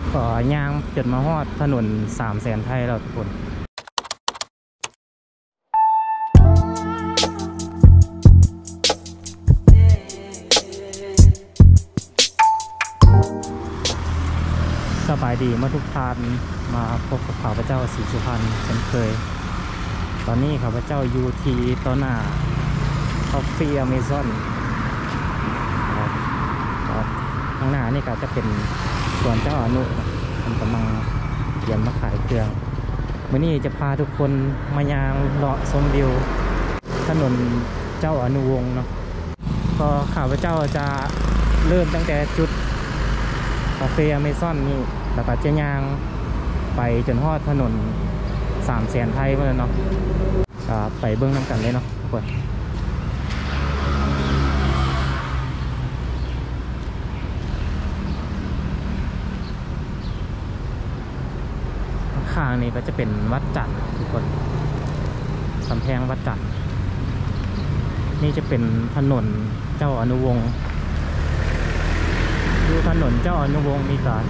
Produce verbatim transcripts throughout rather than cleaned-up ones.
ก็ย่างจนมาฮอดถนนสามแสนไทยแล้วทุกคนสบายดีมาทุกท่านมาพบกับข้าพเจ้าศรีสุพรรณเช่นเคยตอนนี้ข้าพเจ้าอยู่ที่ต้นหน้าคอฟฟี่อเมซอนข้างหน้านี่ก็จะเป็นสวนเจ้าอนุมันกำลังเตรียมมาขายเครื่องวันนี้จะพาทุกคนมายางเลาะชมวิวถนนเจ้าอนุวงศ์เนาะก็ข้าพเจ้าจะเริ่มตั้งแต่จุดคาเฟ่อเมซอนนี่แล้วก็จะย่างไปจนฮอดถนนสามแสนไทยมาเลยเนาะก็ไปเบื้องน้ำกันเลยเนาะทุกคนข้างนี้ก็จะเป็นวัดจันทร์ทุกคนกำแพงวัดจันทร์นี่จะเป็นถนนเจ้าอนุวงศ์ดูถนนเจ้าอนุวงศ์มีการ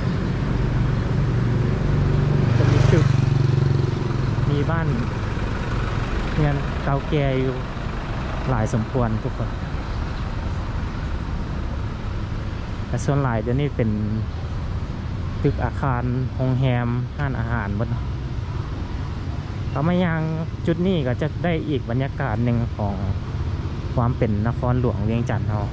จะมีตึกมีบ้านเงินเก่าแก่อยู่หลายสมควรทุกคนแต่ส่วนหลายเดี๋ยวนี้เป็นตึกอาคารโรงแรมห้านอาหารหมดต่อมายังจุดนี้ก็จะได้อีกบรรยากาศหนึ่งของความเป็นนครหลวงเวียงจันทร์เรา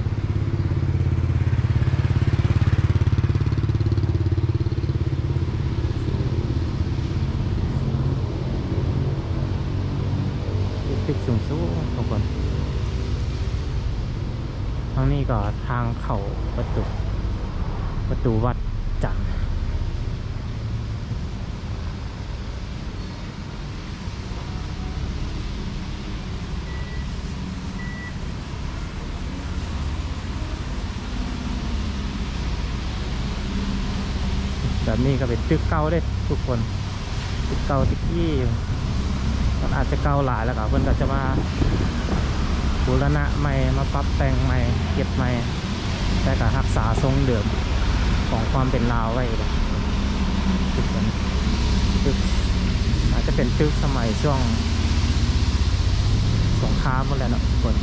ตึกสูงสูงทุกคนทางนี้ก็ทางเข้าประตูประตูวัดจันทร์แบบนี้ก็เป็นตึกเก่าได้ทุกคนตึกเก่าตึกที่มันอาจจะเก่าหลายแล้วก็เพิ่นก็จะมาบูรณะใหม่มาปรับแต่งใหม่เก็บใหม่แต่ก็รักษาทรงเดิมของความเป็นลาวไว้เลยตึกตึกอาจจะเป็นตึกสมัยช่วงสงครามหมดแล้วเนาะทุกคน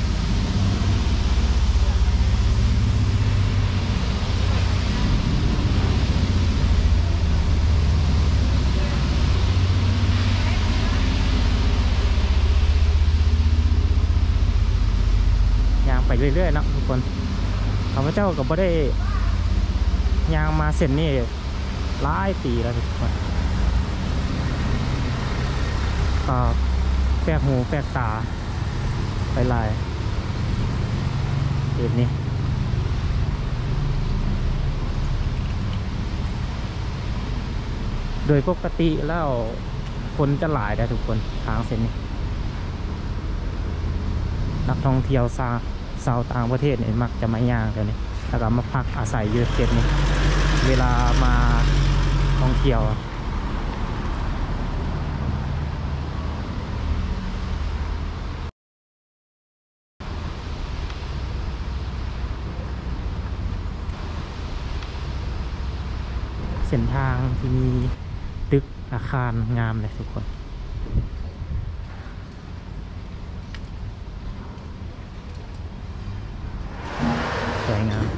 ไปเรื่อยๆเนาะทุกคนข้าพเจ้าก็บ่ได้ย่างมาเส้นนี้หลายปีแล้วทุกคนก็แปลกหูแปลกตาไปหลายเหตุนี้โดยปกติแล้วคนจะหลายได้ทุกคนทางเส้นนี้นักท่องเที่ยวซาชาวต่างประเทศเนี่ยมักจะมาย่างกันนี่แล้วก็มาพักอาศัยอยู่เขตนี้เวลามาท่องเที่ยวเส้นทางที่มีตึกอาคารงามเลยทุกคนสวยงาม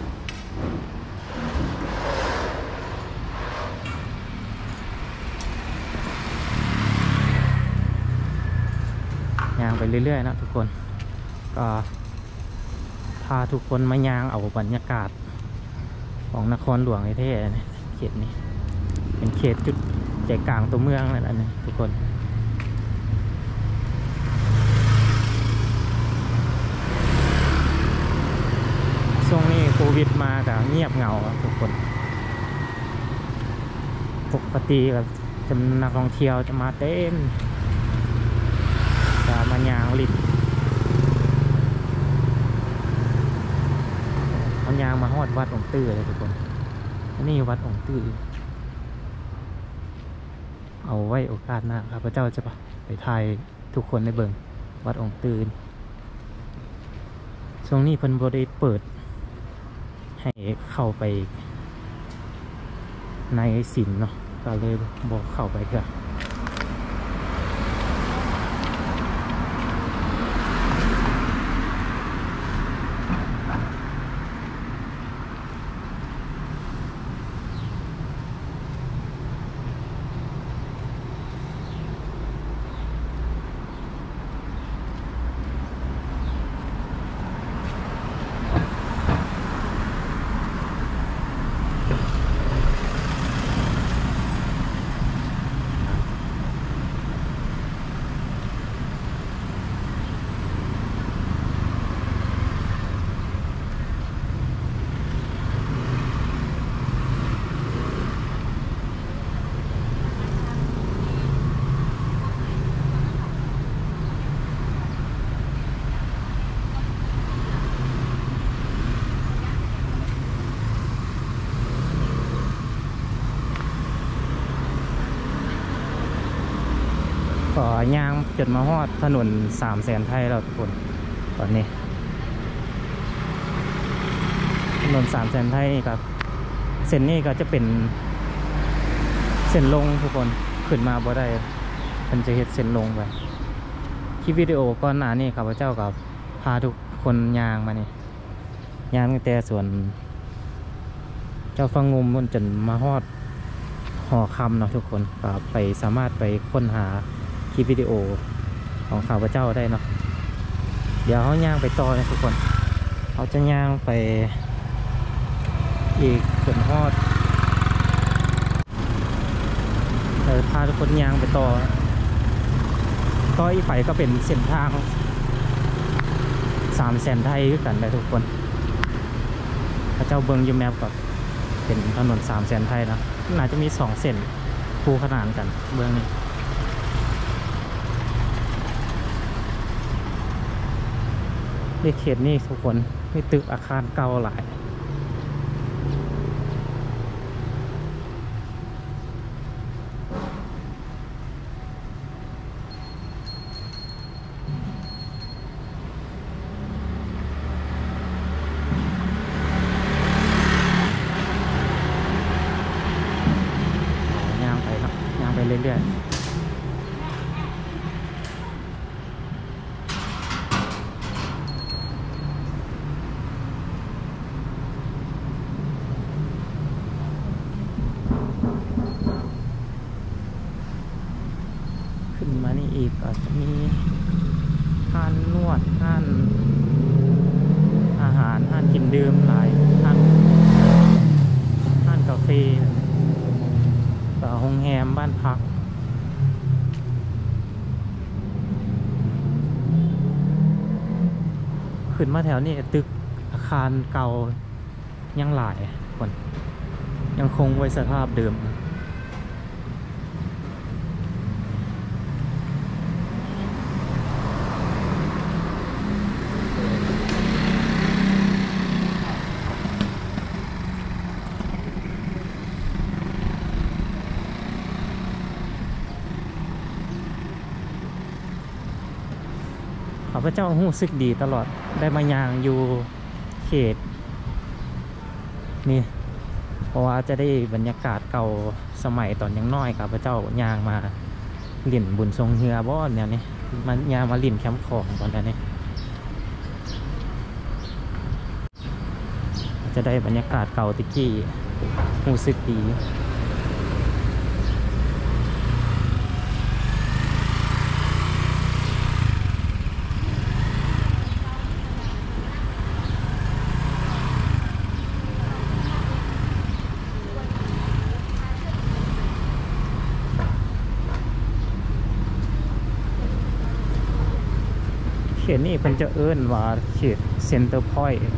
ย่างไปเรื่อยๆนะทุกคนก็พาทุกคนมาย่างเอาบรรยากาศของนครหลวงไอ้เท่เนี่ยเขตนี้เป็นเขตจุดใจกลางตัวเมืองนั่นแหละนะทุกคนช่วงนี้โควิดมาแต่เงียบเหงาทุกคนปกติแบบจำนวนนักท่องเที่ยวจะมาเต็มจะมายางลิดเอายางมาฮอดวัดองค์ตื้อเลยทุกคนอันนี้วัดองค์ตื้อเอาไว้โอกาสหน้าครับพระเจ้าจะไปถ่ายทุกคนในเบิงวัดองค์ตื้อช่วงนี้เพิ่นบ่ได้เปิดให้เข้าไปในสินเนาะก็เลยบอกเข้าไปก็ก็ย่างจนมาฮอดถนนสามแสนไทยแล้วทุกคนตอนนี้ถนนสามแสนไทยครับเส้นนี้ก็จะเป็นเส้นลงทุกคนขึ้นมาบ่ได้มันจะเห็นเส้นลงไปคลิปวิดีโอก่อนหน้านี้ครับพระเจ้ากับพาทุกคนย่างมานี่ย่างตั้งแต่ส่วนเจ้าฟังงุมจนมาฮอดหอคำเนาะทุกคนก็ไปสามารถไปค้นหาคลิปวิดีโอของข้าพเจ้าได้เนาะเดี๋ยวเขาย่างไปต่อนะทุกคนเขาจะย่างไปอีกจนฮอดเดี๋ยวพาทุกคนย่างไปต่อต่ออีกไปก็เป็นเส้นทางสามแสนไทยด้วยกันเลยทุกคนพระเจ้าเบิงยูแมปกับเป็นถนนสามแสนไทยนะน่าจะมีสองเส้นคู่ขนานกันเบื้องนี้ในเขตนี้ทุกคนมีตึกอาคารเก่าหลายย่างไปครับย่างไปเรื่อยๆมานี่อีกก็จะมีห้านนวดห้านอาหารห้านกินดื่มหลายห้านห้านกาแฟต่อโรงแรมบ้านพักขึ้นมาแถวนี้ตึกอาคารเก่ายังหลายคนยังคงไว้สภาพเดิมข้าพเจ้ารู้สึกดีตลอดได้มายางอยู่เขตนี่เพราะว่าจะได้บรรยากาศเก่าสมัยตอนยังน้อยข้าพเจ้ายางมาหลิ่นบุญทรงเฮือบ่อนเนี่ยนี่มันยางมาหลิ่นแคมป์ของตอนนี้จะได้บรรยากาศเก่าตะกี้รู้สึกดีเขตนี้เป็นจะเอิ้นว่าเขตเซ็นเตอร์พอยต์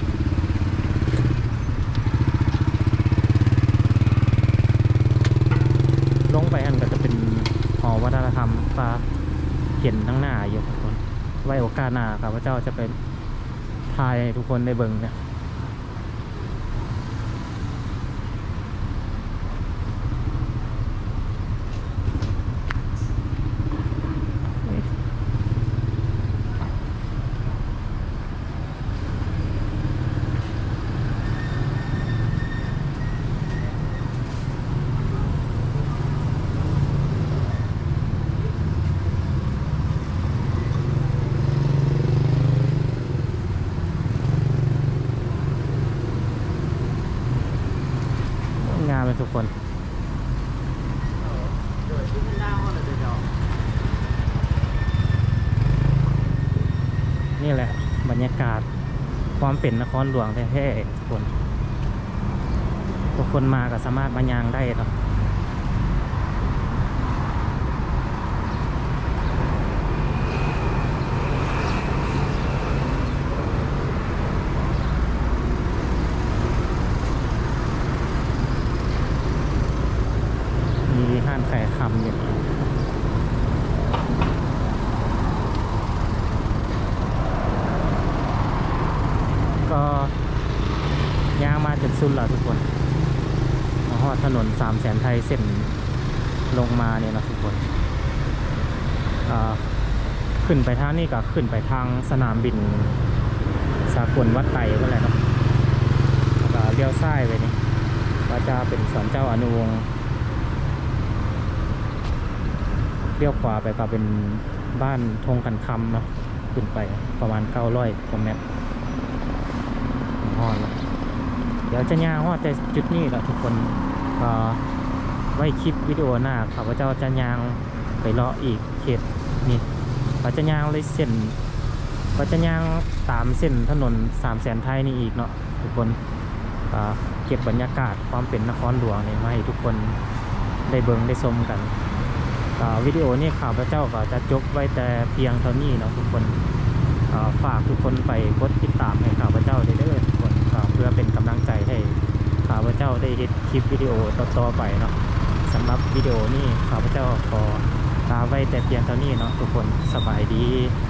ลงไปอันก็จะเป็นหอวัฒนธรรมฟ้าเห็นทั้งหน้าอยู่ทุกคนไว้โอกาสหน้าครับพระเจ้าจะไปถ่ายทุกคนได้เบิ่งเนี่ยามเลยทุกคนนี่แหละบรรยากาศความเป็นนครหลวงแท้ๆทุกคนทุกคนมาก็สามารถมายางได้เนาะมีห้านขายคำอย่างนี้ก็ย่างมาจนสุดแล้วทุกคนมาฮอดถนนสามแสนไทยเส้นลงมาเนี่ยนะทุกคนขึ้นไปทางนี้ก็ขึ้นไปทางสนามบินสากลวัดไต่ก็เลยเนาะก็เลี้ยวซ้ายไปนี่ก็จะเป็นศาลเจ้าอนุวงศ์เลี้ยวขวาไปก็เป็นบ้านธงกันคำเนาะขึ้นไปประมาณเก้าร้อยกว่าเมตรฮอดแล้วเดี๋ยวจะย่างฮอดแต่จุดนี้แหละทุกคนก็ไว้คลิปวิดีโอหน้าข้าพเจ้าจะย่างไปเลาะอีกเขตนี่ก็จะย่างเลยเส้นก็จะย่างตามเส้นถนนสามแสนไทยนี่อีกเนาะทุกคนเก็บบรรยากาศความเป็นนครหลวงนี่มาให้ทุกคนได้เบิ่งได้ชมกันวิดีโอนี้ข้าพเจ้าก็จะจบไว้แต่เพียงเท่านี้เนาะทุกคนฝากทุกคนไปกดติดตามให้ข้าพเจ้าได้เด้อทุกคนเพื่อเป็นกำลังใจให้ข้าพเจ้าได้เฮ็ดคลิปวิดีโอต่อๆไปเนาะสำหรับวิดีโอนี้ข้าพเจ้าขอลาไว้แต่เพียงเท่านี้เนาะทุกคนสบายดี